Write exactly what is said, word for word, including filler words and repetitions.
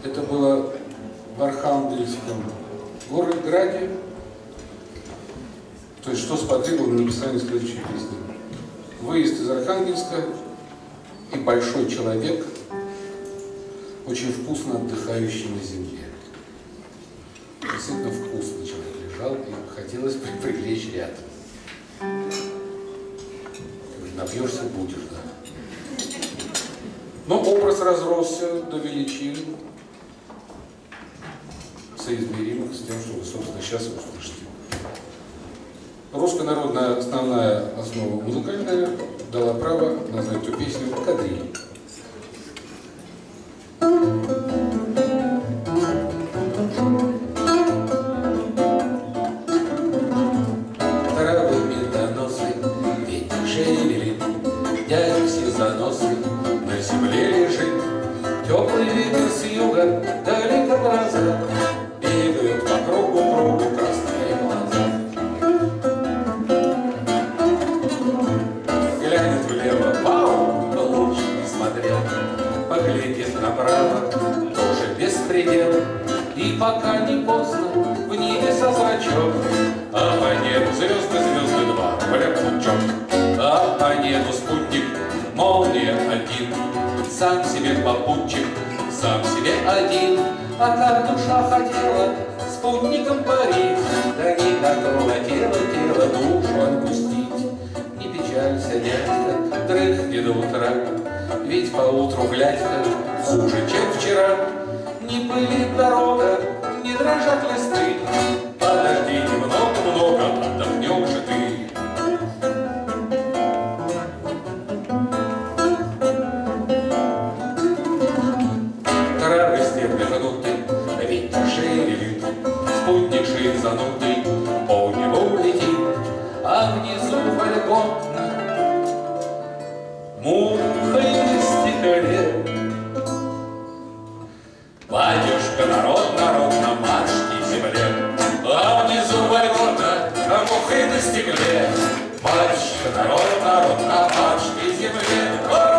Это было в Архангельском городе. То есть, что сподвигло на написание следующей песни. Выезд из Архангельска и большой человек, очень вкусно отдыхающий на земле. Действительно вкусно человек лежал, и хотелось прилечь рядом. Напьешься, будешь, да. Но образ разросся до величин, соизмеримых с тем, что вы, собственно, сейчас услышите. Русская народная основная основа музыкальная дала право назвать эту песню «Кадриль». Травы медоносы, ветер шевелит, дядя сизоносый на земле лежит. Теплый ветер с юга, далеко глаза, бегают по кругу, кругу красные глаза. Глянет влево, пау, луч не смотрел, поглядит направо, тоже беспредел. И пока не поздно, в небе со зрачок, а по небу звезды, звезды два, бля, лучок. А по небу спутник, молния один, сам себе попутчик, сам себе один. А как душа хотела спутником парить, да не готова тело, тело душу отпустить. Не печалься, дядька, дрыхни до утра, ведь поутру глядь-ка хуже, чем вчера. Не пылит дорога, не дрожат листы, подожди немного-много, отдохнешь же ты. Травы стебли гнуты, ветер шевелит, спутник шизанутый по небу летит, а внизу вольготно мухой на стекле. Батюшка, народ, народ, на марш к земле, а внизу вольготно мухой на стекле. Батюшка, народ, народ, на марш к земле.